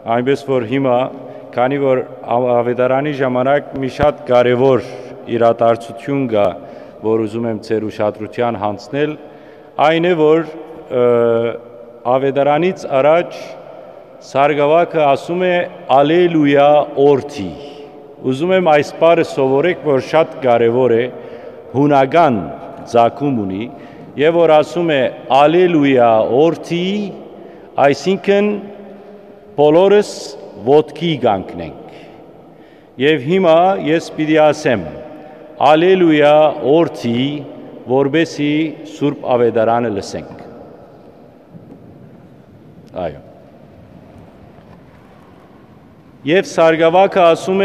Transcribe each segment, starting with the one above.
այնպես որ հիմա, քանի որ ավետարանի ժամանակ մի շատ կարևոր իրադարձություն կա, որ ուզում եմ ձեր ուշադրության հանձնել, այն է, որ ավետարանից առաջ Սարգսակը ասում է «Ալելույա օրթի»։ Ուզում եմ այս բառը սովորեք, որ շատ կարևոր է, հունական ծագում ունի, եւ որ ասում է «Ալելույա օրթի», այսինքն բոլորս ոտքի կանգնենք։ Եվ հիմա ես պիտի ասեմ «Ալելույա օրթի», որբեսի Սուրբ Ավետարանը լսենք։ Այո։ Եվ Սարգսակը ասում է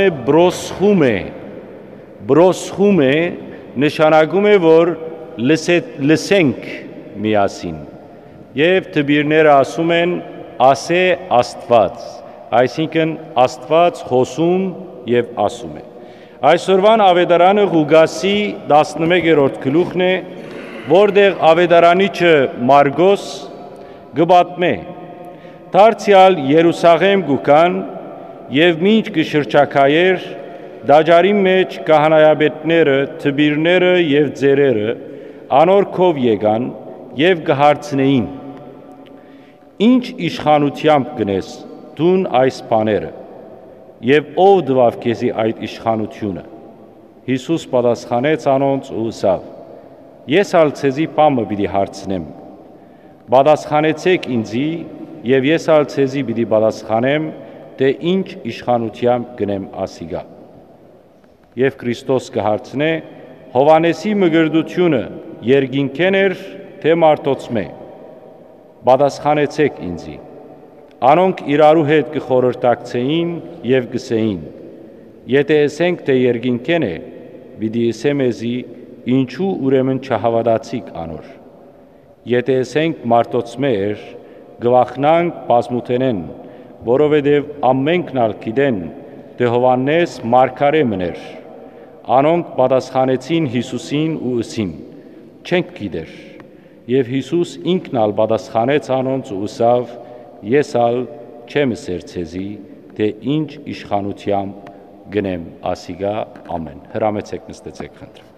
բրոսխում է, նշանակում է, որ լսենք միասին։ Եվ տբիրները ասում են ասե Աստված, այսինքն Աստված խոսում եւ ասում է։ Այսօրվան ավետարանը Ղուկասի 11-րդ գլուխն է, որտեղ ավետարանիչը Մարգոս գբատմե դարձյալ Երուսաղեմ գուքան եւ մինչ կշրջակայեր դաջարի մեջ կահանայապետները, տբիրները եւ ծերերը անոր քով եկան եւ կհարցնեին. Ինչ իշխանությամբ գնես դուն այս բաները եւ ով դվավ քեզի այդ իշխանությունը։ Հիսուս պատասխանեց անոնց ու ասավ. Ես ալ ցեզի բամը պիտի հարցնեմ։ Պատասխանեցեք ինձի եւ ես ալ ցեզի պիտի պատասխանեմ, թե ինչ իշխանությամբ գնեմ ասիգա։ Եվ Քրիստոս կհարցնե. Հովանեսի մգրդությունը երկինքեն էր, թե մարդոցմե։ Պատասխանեցեք ինձի։ Անոնք իրարու հետ կխորհրդակցեին եւ կսեին. Եթե ասենք, թե երկինքեն է, պիտի ասեմ էզի, ինչու ուրեմն չհավատացիք անոր։ Եթե ասենք մարդոցմե էր, գվախնանք բազմութենեն, որովհետև ամենքն ալ գիտեն, թե Հովանես մարգարե մներ։ Անոնք պատասխանեցին Հիսուսին ու ըսին. չենք գիտեր։ Եվ Հիսուս ինքն ալ պատասխանեց անոնց ու ասավ. ես ալ չեմ ասեր ցեզի, թե ինչ իշխանությամբ գնեմ ասիգա ամեն։ Հրամեցեք նստեցեք խնդրեմ։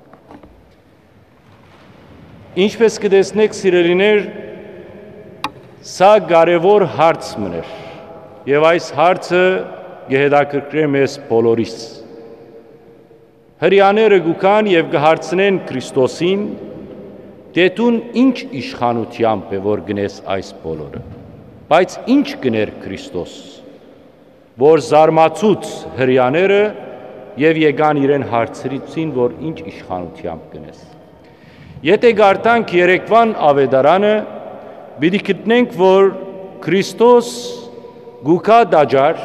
Ինչպես կտեսնեք, սիրելիներ, սա կարևոր հարց մներ։ Եվ այս հարցը կհետաքրքրե մեզ բոլորիս։ Հրեաները գուքան եւ կհարցնեն Քրիստոսին, թե դու ինչ իշխանությամբ է որ գնես այս բոլորը։ Բայց ինչ կներ Քրիստոս, որ զարմացուց հրեաները եւ եկան իրեն հարցրեցին, որ ինչ իշխանությամբ գնես։ Եթե գարտանք երեկվան ավետարանը, պիտի գտնենք, որ Քրիստոս գուքա դաջար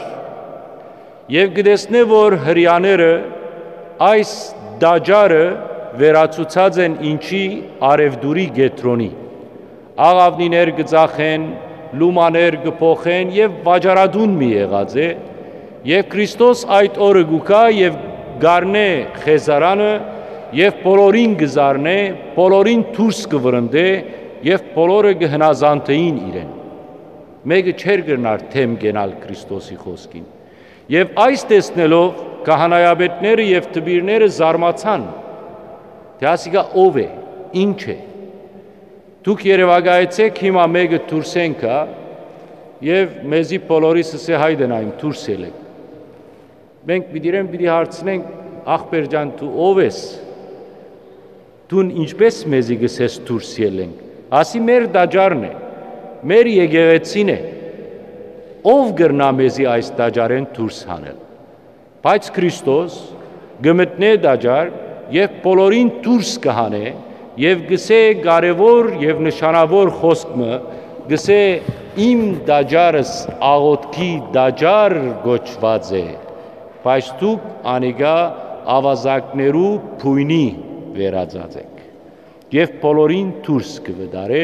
եւ գտեսնե, որ հրեաները այս դաջարը վերացուցած են ինչի արևդուրի գետրոնի։ Աղավնիներ գծախեն, լումաներ գփոխեն եւ վաճառադուն մի եղած է, եւ Քրիստոս այդ օրը գուքա եւ գարնե խեզարանը եւ բոլորին գզարնե, բոլորին դուրս կվրընդե եւ բոլորը կհնազանդեին իրեն։ Մեկը չեր գնար թեմ գենալ Քրիստոսի խոսքին։ Եվ այս տեսնելով քահանայապետները եւ տբիրները զարմացան, թե ասիկա ով է, ինչ է։ Դուք երևակայեցեք հիմա մեկը դուրս ենքա եւ մեզի բոլորիս ասե հայդենայում դուրս ելեք։ Մենք պիտի հարցնենք, ախպեր ջան, դու ով ես։ Դու ինչպես մեզի գսես դուրս ելենք։ Ասի մեր դաջարն է, մեր եկեղեցին է, ով գրնա մեզի այս դաջարեն դուրս հանել։ Բայց Քրիստոս գմտնե դաջար եւ բոլորին դուրս կհանե եւ գսե կարևոր եւ նշանավոր խոսքը, գսե իմ դաջարս աղոթքի դաջար գոչված է, բայց դուք անիգա ավազակներու փույնի վերածած եք։ Եվ բոլորին դուրս կվդարե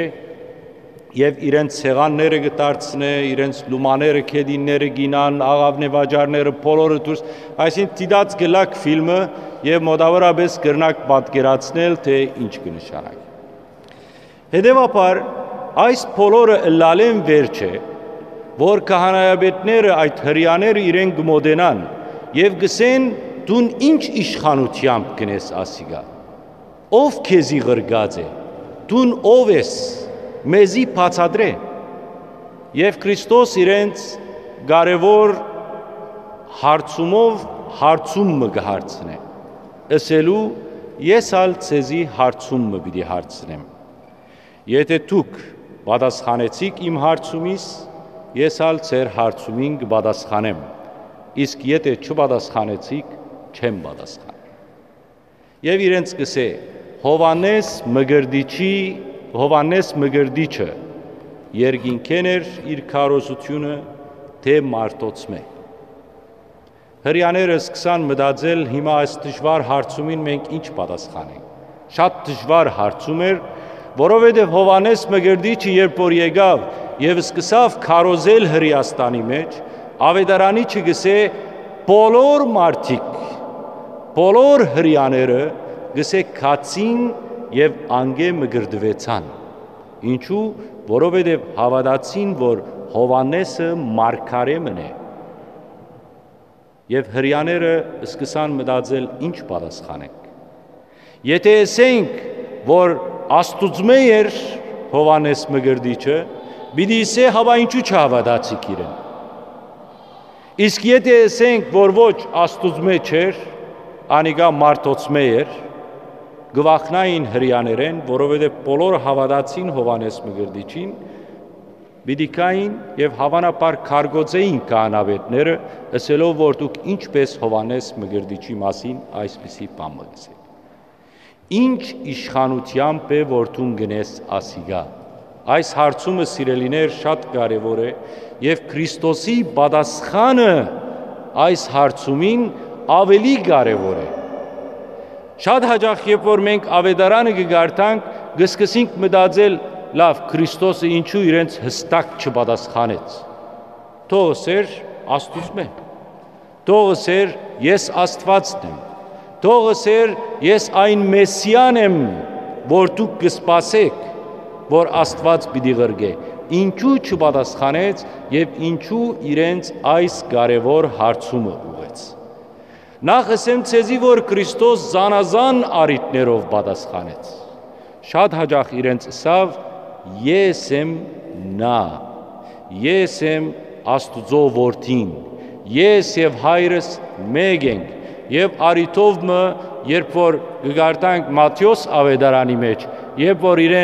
եւ իրենց ցեղանները կդարձնե, իրենց լումաները, քեդինները գինան, աղավնեվաճառները, բոլորը դուրս, այսինքն դիտած գլակ ֆիլմը եւ մոտավորապես կրնակ պատկերացնել, թե ինչ կնշանակի։ Հետևաբար այս բոլորը լալեն վերջ է, որ քահանայապետները այդ հրյաները իրեն գմոդենան եւ գսեն դուն ինչ իշխանությամբ գնես ասիգա ով քեզի ղրգած է դուն ով ես մեզի բացադրե եւ Քրիստոս իրենց կարևոր հարցումով հարցումը կհարցնե ասելու ես ալ ցեզի հարցումը պիտի հարցնեմ եթե դուք պատասխանեցիք իմ հարցումից ես ալ ձեր հարցումին կպատասխանեմ իսկ եթե չպատասխանեցիք չեմ պատասխանել եւ իրենց կսե Հովանես Մգրդիչը երկինքեն էր իր քարոզությունը թե մարդոցմե հրյաները սկսան մտածել հիմա այս դժվար հարցումին մենք ինչ պատասխանենք շատ դժվար հարցում էր որովհետև Հովանես Մգրդիչը երբ որ եկավ եւ սկսավ քարոզել Հրեաստանի մեջ ավետարանի չգսե բոլոր մարդիկ բոլոր հրյաները գսե քացին եւ անգե մգրդվեցան ինչու որովհետև հավատացին որ Հովանեսը մարգարեմն է եւ հրյաները սկսան մտածել ինչ պատասխանենք եթե ասենք որ Աստուծմե էր Հովանես Մգրդիչը պիտի ասե հավա ինչու չհավատացիք իրեն իսկ եթե ասենք որ ոչ Աստուծմե չէր անիկա մարդոցմե էր գվախնային հրյաներեն որովհետև բոլորը հավատացին Հովանես Մգրդիչին պիտի կային եւ հավանաբար քարգոծեին կանավետները ասելով որ դուք ինչպես Հովանես Մգրդիչի մասին այսպիսի բան մգսեք ինչ իշխանությամբ է որ դու գնես ասիգա այս հարցումը սիրելիներ շատ կարևոր է եւ Քրիստոսի պատասխանը այս հարցումին ավելի կարևոր է շատ հաճախ երբ որ մենք ավետարանը կգարտանք գսկսենք մտածել լավ Քրիստոսը ինչու իրենց հստակ չպատասխանեց թող ասեր Աստուծմե թող ասեր ես Աստվածն եմ թող ասեր ես այն Մեսիան եմ որ դուք կսպասեք որ Աստված պիտի ղրգե ինչու չպատասխանեց եւ ինչու իրենց այս կարևոր հարցումը ուղեց նախ ասեմ ցեզի որ Քրիստոս զանազան առիթներով պատասխանեց շատ հաճախ իրենց ասավ ես եմ նա ես եմ Աստուծո որդին ես եւ հայրս մեկ ենք եւ արիթով մը երբ որ գարտանք Մատթեոս ավետարանի մեջ երբ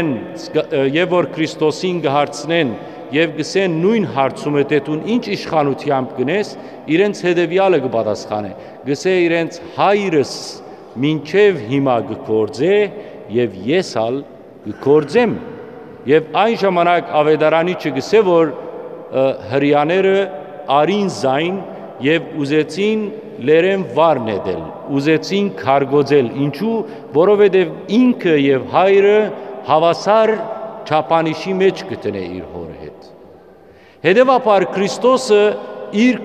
որ Քրիստոսին գհարցնեն եւ գսեն նույն հարցումը թե դու ինչ իշխանությամբ գնես իրենց հետեւյալը կպատասխանե գսե իրենց հայրս մինչև հիմա գործե եւ ես ալ գործեմ եւ այն ժամանակ ավետարանի չգսե որ հրյաները արին զայն եւ ուզեցին լերեն վարնեդել ուզեցին քարգոծել ինչու որովհետեւ ինքը եւ հայրը հավասար չափանիշի մեջ գտնե իր հորը հետ հետեւաբար Քրիստոսը իր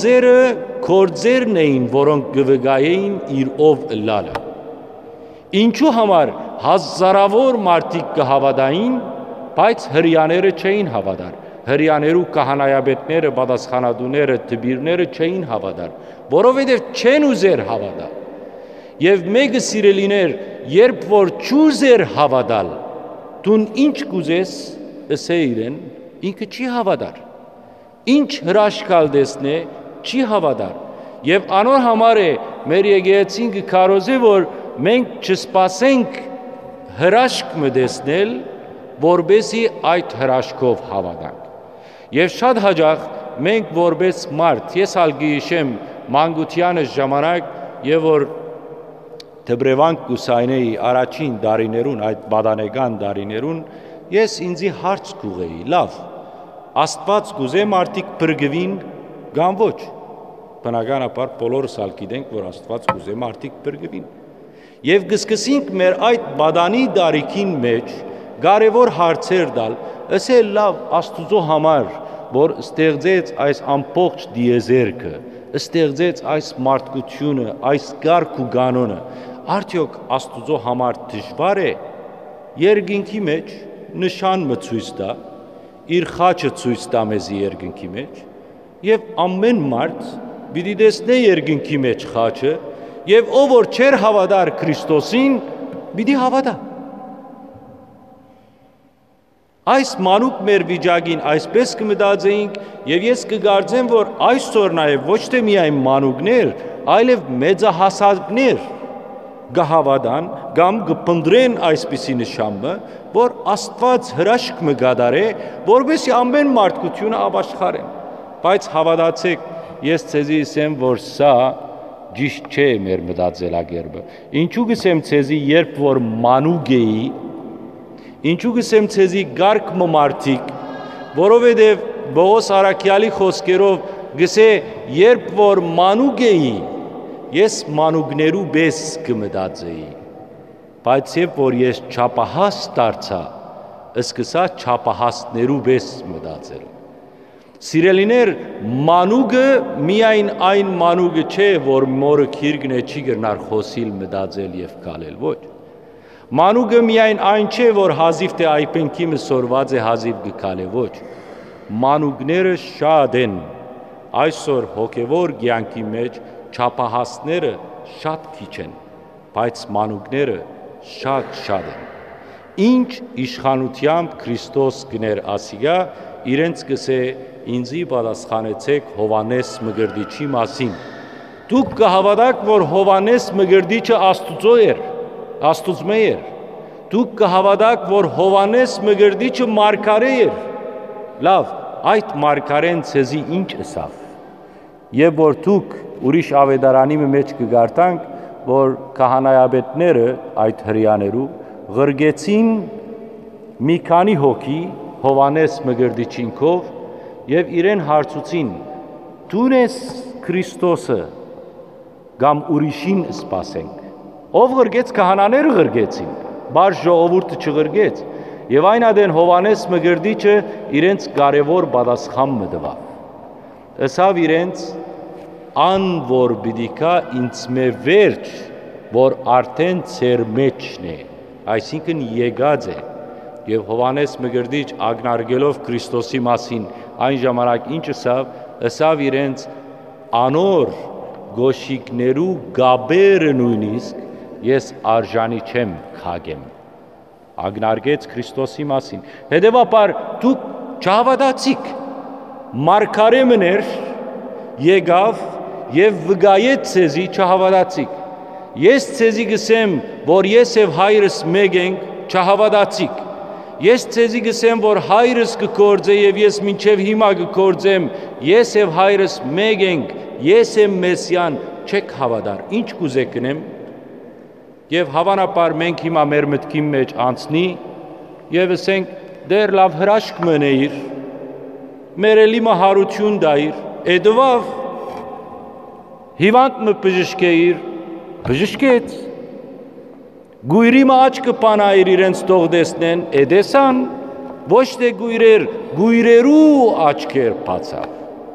կորձերն էին որոնք գվգայեին իր ով լալը ինչու համար հազարավոր մարդիկ կհավատային բայց հրյաները չէին հավատար հրյաներու քահանայապետները պատասխանատուները տբիրները չէին հավատար որովհետև չեն ուզեր հավատալ եւ մեկը սիրելիներ երբ որ չուզեր հավատալ դուն ինչ կուզես ասե իրեն ինքը չի հավատար ինչ հրաշքալ դեսնե չի հավատար եւ անոր համար է մեր եկեղեցին կարոզե որ մենք չսպասենք հրաշք մտեսնել որբեսի այդ հրաշքով հավատանք եւ շատ հաճախ մենք որպես մարդ ես ալ գիշեմ մանկությանս ժամանակ եւ որ Դբրևանք կուսայնեի առաջին դարիներուն այդ բադանեգան դարիներուն ես ինձի հարց կուղեի լավ Աստված կուզե մարդիկ բրգվին կամ ոչ բնականաբար բոլորս ալ գիտենք որ Աստված կուզե մարդիկ բրգվին եւ գսկսենք մեր այդ բադանի դարիքին մեջ կարևոր հարցեր դալ ասել լավ Աստուծո համար որ ստեղծեց այս ամբողջ դիեզերքը ստեղծեց այս մարդկությունը այս կարգ ու կանոնը արդյոք Աստուծո համար դժվար է երկինքի մեջ նշան մցույց տա իր խաչը ցույց տա մեզի երկնքի մեջ, եւ ամեն մարդ պիտի տեսնե երկնքի մեջ խաչը, եւ ով որ չէր հավատար Քրիստոսին, պիտի հավատա։ Այս մանուկ մեր վիճակին այսպես կմտածեինք, եւ ես կգարձեմ, որ այսօր նաեւ ոչ թե միայն մանուկներ, այլև մեծահասակներ գահավադան կամ կփնտրեն այսպիսի նշանը, որ Աստված հրաշք մը գադարե, որովհետեւ ամեն մարդկությունը ապաշխարեն։ Բայց հավատացեք, ես ցեզի ասեմ, որ սա ճիշտ չէ մեր մտածելակերպը։ Ինչու գսեմ ցեզի, երբ որ մանուկ էի, ինչու գսեմ ցեզի գարկ մարդիկ, որովհետեւ Բողոս Արաքյալի խոսքերով գսե, երբ որ մանուկ էի, ես մանուկներու պես կմտածեի, բայց երբ որ ես չափահաս դարձա, սկսա չափահասներու պես մտածել։ Սիրելիներ, մանուկը միայն այն մանուկը չէ, որ մորը քիրգն է չի գրնար խոսիլ մտածել եւ կալել, ոչ։ Մանուկը միայն այն չէ, որ հազիվ թե այպենքի մսորված է հազիվ գկալե, ոչ։ Մանուկները շատ են, այսօր հոգևոր կյանքի մեջ չափահասները շատ քիչ են, բայց մանուկները շատ են։ Ինչ իշխանությամբ Քրիստոս գներ ասիգա, իրենց կսե ինձի պատասխանեցեք Հովանես Մկրտիչի մասին։ Դուք կհավատաք, որ Հովանես Մկրտիչը Աստուծո էր, Աստուծմե էր։ Դուք կհավատաք, որ Հովանես Մկրտիչը մարգարե էր։ Լավ, այդ մարգարեն ցեզի ինչ ըսավ։ Եվ որ դուք ուրիշ ավետարանի մեջ կգարտանք, որ քահանայապետները այդ հրյաներու ղրգեցին մի քանի հոգի Հովանես Մկրտիչինքով եւ իրեն հարցուցին. «Դու ես Քրիստոսը կամ ուրիշին սպասենք»։ Ով ղրգեց, քահանաները ղրգեցին, բար ժողովուրդը չղրգեց, եւ այն ադեն Հովանես Մկրտիչը իրենց կարևոր պատասխան մտավ։ Ըսավ իրենց. «Ան որ պիտի կա ինձ մե վերջ, որ արդեն ծեր մեջն է», այսինքն եկած է։ Եվ Հովանես Մկրտիչ ակնարկելով Քրիստոսի մասին այն ժամանակ ինչ ըսավ իրենց. «Անոր գոշիկներու գաբերը նույնիսկ ես արժանի չեմ քագեմ»։ Ակնարկեց Քրիստոսի մասին։ Հետևաբար դուք չհավատացիք։ Մարգարե մներ եկավ եւ վկայեց ցեզի, չհավատացիք։ Ես ցեզի գսեմ, որ ես եւ հայրս մեկ ենք, չհավատացիք։ Ես ցեզի գսեմ, որ հայրս կկործե եւ ես մինչեւ հիմա կկործեմ, ես եւ հայրս մեկ ենք, ես եմ Մեսիան, չեք հավատար։ Ինչ կուզեք կնեմ։ Եվ հավանաբար մենք հիմա մեր մտքի մեջ անցնի եւ ասենք դեր լավ հրաշք մնեիր, մեր էլի մահարություն դայր, էդվավ հիվանդ մը բժշկեիր, բժշկեց։ Գույրի աչքը պանայր իրենց տող դեսնեն, էդեսան, ոչ թե գույրեր, գույրերու աչքեր բացավ։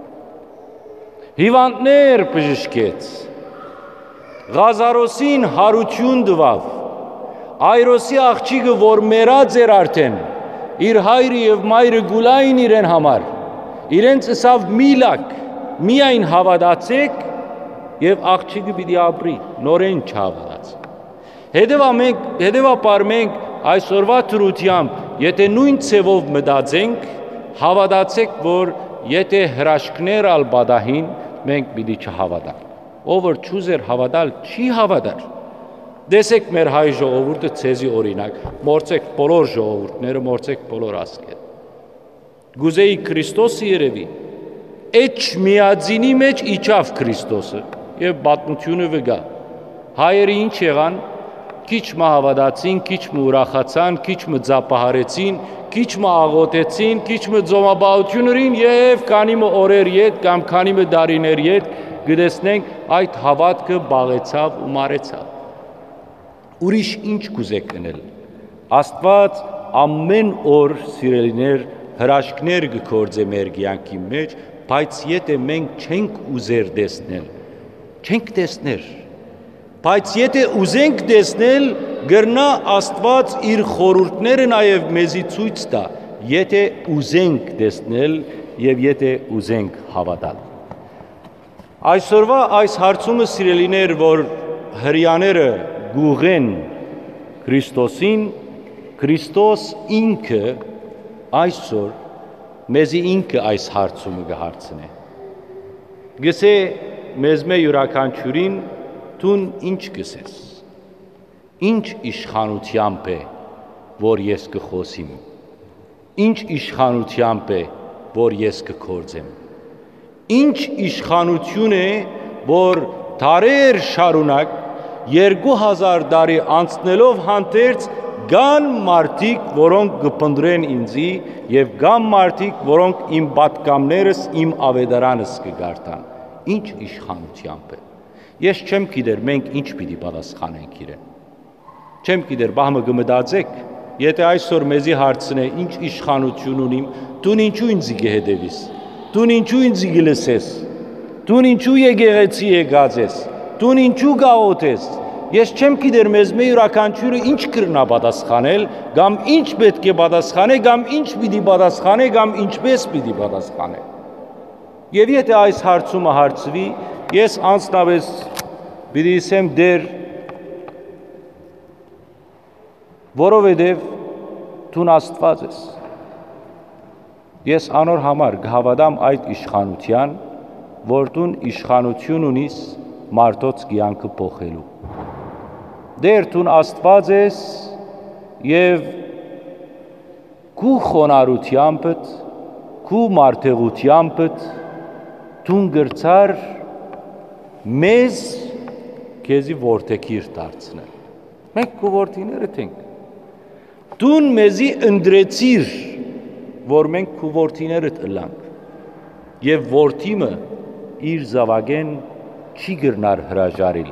Հիվանդներ բժշկեց։ Ղազարոսին հարություն տվավ։ Այրոսի աղջիկը, որ մեռած էր արդեն, իր հայրը եւ մայրը գուլային իրեն համար, իրենց ըսավ միլակ, միայն հավատացեք եւ աղջիկը պիտի ապրի, նորեն չհավատաց։ Հետևաբար մենք այսօրվա դրությամբ, եթե նույն ցևով մտածենք, հավատացեք, որ եթե հրաշքներ ալ բադահին, մենք պիտի չհավատանք։ Ով որ չուզեր հավատալ, չի հավատար։ Տեսեք մեր հայ ժողովուրդը ցեզի օրինակ, մորցեք բոլոր ժողովուրդները, մորցեք բոլոր ազգերը։ Գուզեի Քրիստոսը երևի, էջ միածինի մեջ իջավ Քրիստոսը եւ պատմությունը վկա։ Հայերը ինչ եղան, քիչ մը հավատացին, քիչ մը ուրախացան, քիչ մը ծափահարեցին, քիչ մը աղոթեցին, քիչ մը ծոմաբահություն ունին եւ քանի մը օրեր յետ կամ քանի մը դարիներ յետ գտեսնենք այդ հավատքը բաղեցավ ու մարեցավ։ Ուրիշ ինչ կուզեք կնել։ Աստված ամեն օր սիրելիներ հրաշքներ կգործե մեր կյանքի մեջ, բայց եթե մենք չենք ուզեր տեսնել, չենք տեսներ։ Բայց եթե ուզենք տեսնել, գրնա Աստված իր խորհուրդները նաև մեզի ցույց տա, եթե ուզենք տեսնել եւ եթե ուզենք հավատալ։ Այսօրվա այս հարցումը սիրելիներ, որ հրյաները գուղեն Քրիստոսին, Քրիստոս ինքը այսօր մեզի ինքը այս հարցումը կհարցնե։ Գսե մեզ մե յուրաքանչյուրին տուն ինչ գսես, ինչ իշխանությամբ է, որ ես կխոսիմ, ինչ իշխանությամբ է, որ ես կքործեմ, ինչ իշխանություն է, որ դարեր շարունակ 2000 տարի անցնելով հանդերձ կան մարդիկ, որոնք կփնտրեն ինձի եւ կան մարդիկ, որոնք իմ պատկամներս, իմ ավետարանս կգարտան, ինչ իշխանությամբ է։ Ես չեմ գիտեր մենք ինչ պիտի պատասխանենք իրեն։ Չեմ գիտեր բահմը կմտածեք, եթե այսօր մեզի հարցնե ինչ իշխանություն ունիմ, դու ինչու ինձ կհետևիս, դու ինչու ինձ կլսես, դու ինչու եկեղեցի եկած ես, դու ինչու գաղութես։ Ես չեմ գիտեր մեզ մե յուրաքանչյուրը ինչ կրնա պատասխանել, կամ ինչ պետք է պատասխանե, կամ ինչ պիտի պատասխանե, կամ ինչպես պիտի պատասխանե։ Եվ եթե այս հարցումը հարցվի, ես անձնապես պիտի ասեմ դեր, որովհետև դու Աստված ես։ Ես անոր համար կհավատամ այդ իշխանության, որ դու իշխանություն ունիս մարդոց կյանքը փոխելու։ Դեր դու Աստված ես եւ քու խոնարհությամբ, քու մարդեղությամբ դու գրծար մեզ քեզի որդեկիր դարձնել։ Մենք քու որդիներդ ենք։ Դու մեզի ընդրեցիր, որ մենք քու որդիներդ ըլանք։ Եվ որդիմը իր զավակեն չի գրնար հրաժարիլ։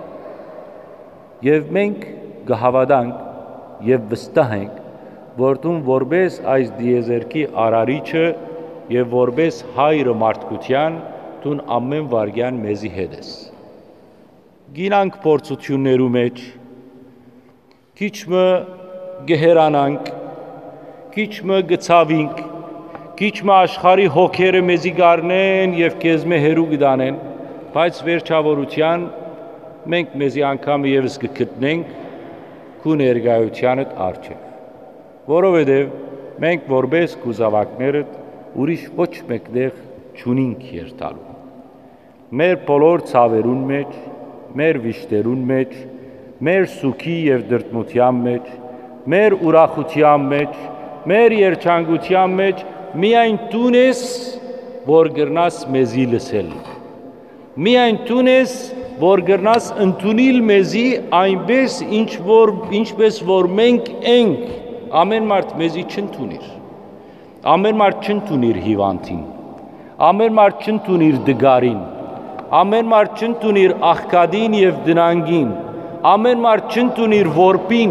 Եվ մենք կհավատանք եւ վստահ ենք, որ դու որպես այս դիեզերքի արարիչը եւ որպես հայրը մարդկության դու ամեն վարյան մեզի հետ ես։ Գինանք փորձություններու մեջ, քիչը գեհերանանք, քիչը գծավինք, քիչը աշխարհի հոգերը մեզի գարնեն եւ քեզ մե հերու գտանեն, բայց վերջավորության մենք մեզի անգամ եւս կգտնենք քու ներկայությանդ առջև, որովհետև մենք որպես կուզավակներդ ուրիշ ոչ մեկտեղ չունենք երթալու։ Մեր բոլոր ցավերուն մեջ, մեր վիշտերուն մեջ, մեր սուքի եւ դրդմության մեջ, մեր ուրախության մեջ, մեր երջանկության մեջ միայն դու ես, որ գրնաս մեզի լսել։ Միայն դու ես, որ գրնաս ընդունել մեզի այնպես ինչպես որ մենք ենք, ամեն մարդ մեզի չընդունիր, ամեն մարդ չընդունիր հիվանդին, ամեն մարդ չընդունիր դգարին, ամեն մարդ չընդունիր աղքատին եւ դնանգին, ամեն մարդ չընդունիր որբին,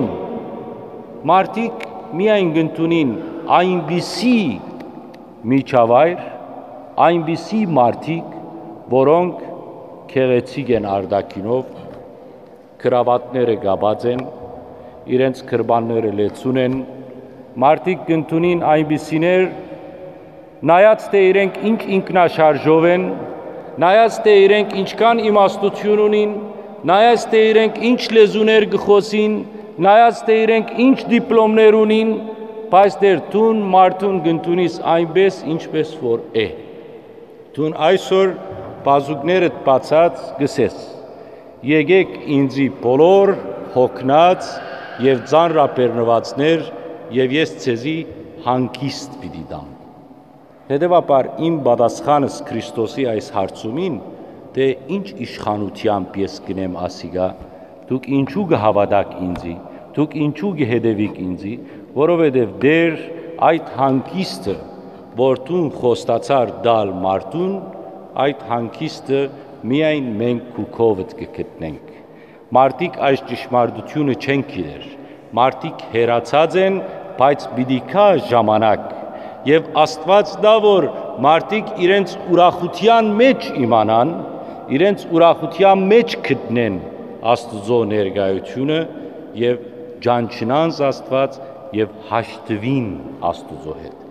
մարդիկ միայն կընդունին այնպիսի միջավայր, այնպիսի մարդիկ, որոնք քեղեցիկ են արդակինով, քրավատները գաբած են, իրենց քրբանները լեցուն են, մարդիկ կընդունին այնպիսիներ, նայած թե իրենք ինչ ինքնաշարժով են, նայած թե իրենք ինչքան իմաստություն ունին, նայած թե իրենք ինչ լեզուներ կխոսին, նայած թե իրենք ինչ դիպլոմներ ունին, բայց դեր դուն մարդուն կընդունիս այնպես ինչպես որ է։ Դուն այսօր բազուկներդ բացած գսես, եկեք ինձի բոլոր հոգնած եւ ծանրաբեռնվածներ եւ ես ցեզի հանգիստ պիտի տամ։ Հետևաբար իմ պատասխանս Քրիստոսի այս հարցումին, թե ինչ իշխանությամբ ես գնեմ ասիգա, դուք ինչու կհավատաք ինձի, դուք ինչու կհետևիք ինձի, որովհետև դեր այդ հանգիստը, որ դու խոստացար դալ մարդուն, այդ հանգիստը միայն մենք քուքովդ կգտնենք։ Մարդիկ այս ճշմարտությունը չեն գիտեր, մարդիկ հերացած են, բայց պիտի կա ժամանակ, եւ Աստված դա որ մարդիկ իրենց ուրախության մեջ իմանան, իրենց ուրախության մեջ գտնեն Աստծո ներկայությունը եւ ջանչնան Աստված եւ հաշտվին Աստծո հետ։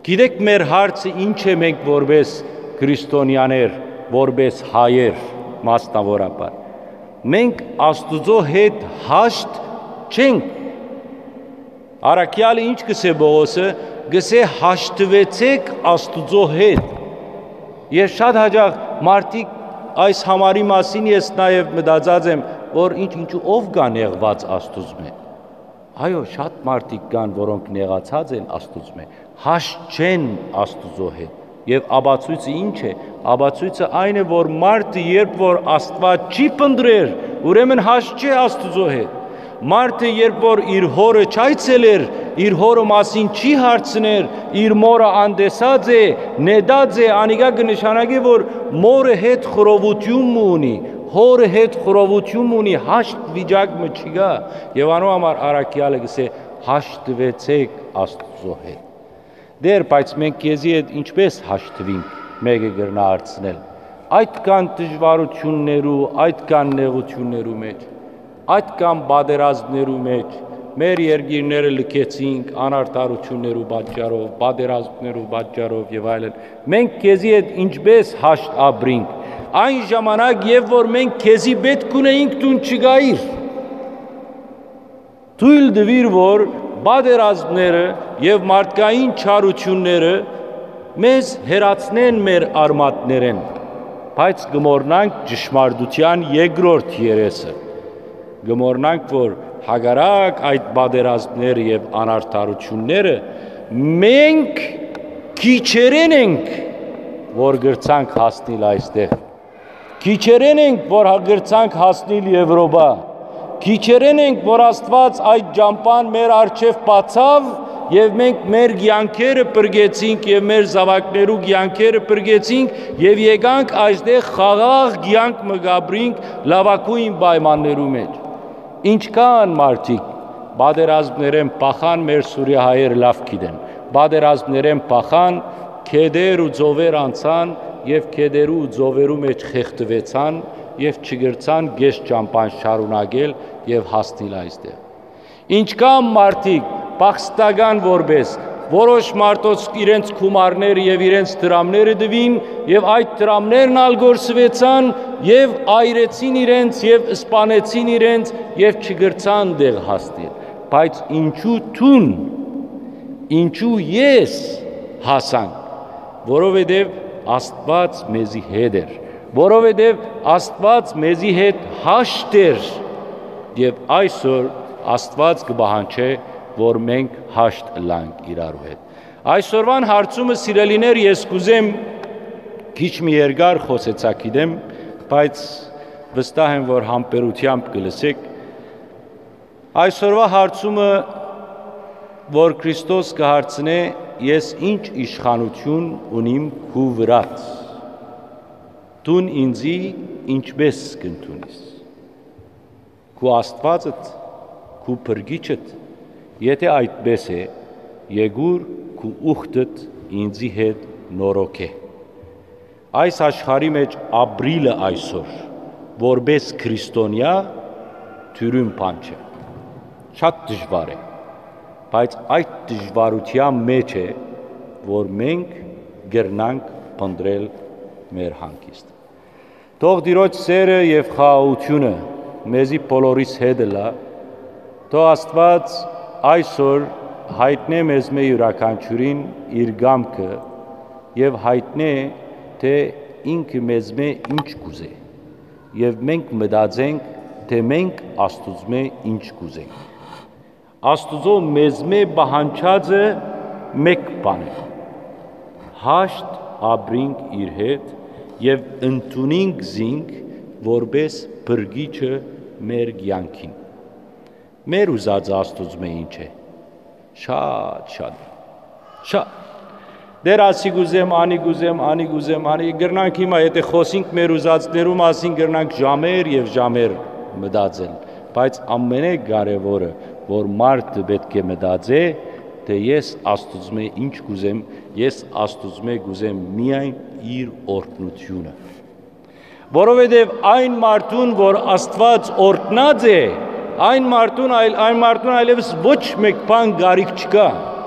Գիտեք մեր հարցը ինչ է մենք որպես քրիստոնյաներ, որպես հայեր մասնավորապես։ Մենք Աստուծո հետ հաշտ չենք։ Առաքյալը ինչ գսե Պողոսը, գսե հաշտվեցեք Աստուծո հետ։ Ես շատ հաճախ մարդիկ այս համարի մասին ես նաև մտածած եմ, որ ինչու ով կա նեղված Աստուծո։ Այո, շատ մարդիկ կան, որոնք նեղացած են Աստուծո, հաշտ չեն Աստուծո հետ։ Եվ աբացույցը ինչ է։ Աբացույցը այն է, որ մարդը երբ որ Աստված չի փնտրեր, ուրեմն հաշտ չէ Աստուծո հետ։ Մարդը երբ որ իր հորը չայցելեր, իր հորը մասին չի հարցներ, իր մորը անդեսած է, նեդած է, անիկա կնշանակի, որ մորը հետ խռովություն ունի, հորը հետ խռովություն ունի, հաշտ վիճակը չի գա։ Եվ անու համար առաքյալը գսե հաշտվեցեք Աստծո հետ։ Դեր, բայց մենք քեզի հետ ինչպես հաշտվենք, մեկը գրնա հարցնել։ Այդ կան դժվարություններու, այդ կան նեղություններու մեջ, այդ կան պատերազմներու մեջ, մեր երկիրները լքեցինք անարդարություններու պատճառով, պատերազմներու պատճառով եւ այլն։ Մենք քեզի հետ ինչպես հաշտ ապրենք, այն ժամանակ, երբ որ մենք քեզի պետք ունեինք դու չգայիր։ Թույլ դվիր, որ պատերազմները եւ մարդկային չարությունները մեզ հերացնեն մեր արմատներեն, բայց գմորնանք ճշմարտության երկրորդ երեսը։ Գմորնանք, որ հագարակ այդ պատերազմները եւ անարդարությունները մենք քիչերեն ենք, որ գրցանք հասնել այստեղ։ Քիչերեն ենք, որ գրցանք հասնել Եվրոպա։ Քիչերեն ենք, որ Աստված այդ ճամփան մեր առջև բացավ եւ մենք մեր կյանքերը բրգեցինք եւ մեր զավակներու կյանքերը բրգեցինք եւ եկանք այստեղ խաղաղ կյանք մգաբրինք լավակույն պայմաններու մեջ։ Ինչքան մարդիկ պատերազմներեն փախան մեր սուրիահայեր լավ գիտեն։ Պատերազմներեն փախան, քեդեր ու ծովեր անցան եւ քեդերու ու ծովերու մեջ խեղդվեցան եւ չգրցան գեշ ճամփան շարունակել եւ հասնել այստեղ։ Ինչքան մարդիկ փախստական որպես որոշ մարդոց իրենց քումարները եւ իրենց դրամները դվին եւ այդ դրամներն ալգորսվեցան եւ այրեցին իրենց եւ սպանեցին իրենց եւ չգրցան դեղ հասնել։ Բայց ինչու թուն, ինչու ես հասանք, որովհետեւ Աստված մեզի հետ էր, որովհետեւ Աստված մեզի հետ հաշտ էր եւ այսօր Աստված կբահանջե, որ մենք հաշտ լանք իրարու հետ։ Այսօրվան հարցումը սիրելիներ ես կուզեմ քիչ մի երկար խոսեցակիդեմ, բայց վստահ եմ, որ համբերությամբ կլսեք։ Այսօրվա հարցումը, որ Քրիստոս կհարցնե, ես ինչ իշխանություն ունիմ քու վրաց, դուն ինձի ինչպես կընդունիս, քու Աստվածդ, քու փրկիչդ, եթե այդպես է, եկուր քու ուխտդ ինձի հետ նորոգե։ Այս աշխարհի մեջ ապրիլը այսօր, որպես քրիստոնյա, թյուրին բան չէ։ Շատ դժվար է, բայց այդ դժվարության մեջ է, որ մենք գրնանք փնտրել մեր հանգիստը։ Թող Տիրոջ սերը եւ խաղաղությունը մեզի բոլորիս հետ լա, թող Աստված այսօր հայտնե մեզ մեր յուրաքանչյուրին իր գամքը եւ հայտնե թե ինքը մեզ ինչ կուզե եւ մենք մտածենք թե մենք Աստուծո ինչ կուզենք։ Աստուծո մեզ բահանջածը մեկ բան է։ Հաշտ ապրենք իր հետ եւ ընդունենք զինք որպես բրգիչը մեր կյանքին։ Մեր ուզած Աստուծո ինչ է։ Շատ։ Դեր ասի գուզեմ, անի գրնանք հիմա, եթե խոսենք մեր ուզածներու մասին, գրնանք ժամեր եւ ժամեր մտածել, բայց ամենակարևորը, որ մարդը պետք է մտածե, թե ես Աստուծո ինչ կուզեմ, ես Աստուծո կուզեմ միայն իր օրհնությունը։ Որովհետեւ այն մարդուն, որ Աստված օրհնած է, այն մարդուն այլևս ոչ մեկ բան գարիք չկա։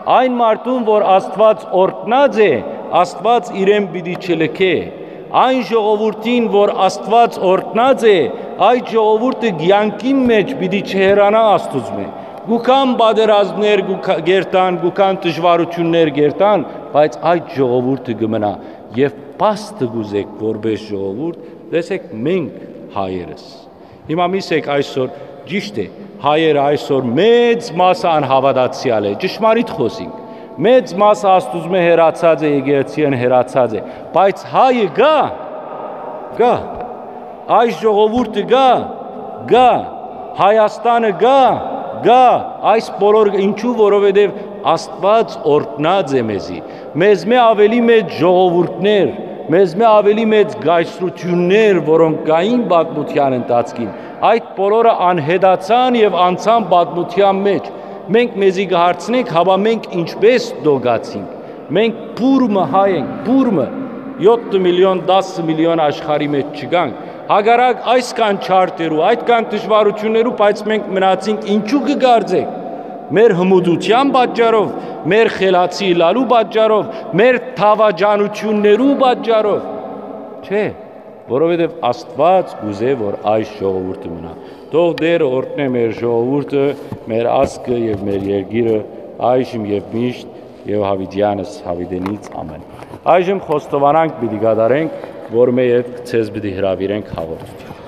Այն մարդուն, որ Աստված օրհնած է, Աստված իրեն պիտի չլքե։ Այն ժողովուրդին, որ Աստված օրհնած է, այդ ժողովուրդը կյանքի մեջ պիտի չհեռանա Աստծուց։ Գուքան պատերազմներ գերտան, գուքան դժվարություններ գերտան, բայց այդ ժողովուրդը կմնա եւ փաստը գուզեք որպես ժողովուրդ, տեսեք մենք հայերս։ Հիմա միսեք այսօր ճիշտ է, հայերը այսօր մեծ մասը անհավատացյալ է, ճշմարիտ խոսենք։ Մեծ մասը Աստծուց հեռացած է, եկեղեցին հեռացած է, բայց հայը գա, այս ժողովուրդը գա, Հայաստանը գա, այս բոլորը ինչու, որովհետև Աստված օրհնած է մեզի, մեզ ավելի մեծ ժողովուրդներ, մեզ ավելի մեծ գայսրություններ, որոնք կային պատմության ընթացքին, այդ բոլորը անհետացան եւ անցան պատմության մեջ։ Մենք մեզի կհարցնենք, հավա մենք ինչպես դոգացինք։ Մենք բուրմը հայ ենք, բուրմը 7 միլիոն, 10 միլիոն աշխարհի մեջ չգանք։ Հագարակ այսքան չարտերու, այդքան դժվարություններու, բայց մենք մնացինք ինչու կգարձեք։ Մեր հմուտության պատճառով, մեր խելացի լալու պատճառով, մեր թավաջանություններու պատճառով։ Չէ, որովհետև Աստված ուզե, որ այս ժողովուրդը մնա։ Թող Տերը օրհնե մեր ժողովուրդը, մեր ազգը եւ մեր երկիրը այժմ եւ միշտ եւ հավիտյանս հավիտենից ամեն։ Այժմ խոստովանանք պիտի կատարենք, որ մեր հետ ցեզ պիտի հրավիրենք հաղորդություն։